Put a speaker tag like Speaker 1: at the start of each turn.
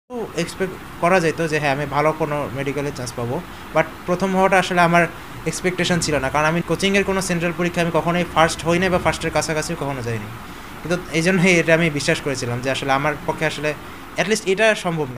Speaker 1: তো এক্সপেক্ট করা যেত যে হ্যাঁ আমি ভালো কোনো মেডিকেলে চান্স পাবো, বাট প্রথম হওয়াটা আসলে আমার এক্সপেকটেশন ছিল না, কারণ আমি কোচিংয়ের কোনো সেন্ট্রাল পরীক্ষা আমি কখনোই ফার্স্ট হই নাই বা ফার্স্টের কাছাকাছি কখনো যাইনি। কিন্তু এই জন্যই এটা আমি বিশ্বাস করেছিলাম যে আসলে আমার পক্ষে আসলে অ্যাটলিস্ট এটা সম্ভব না।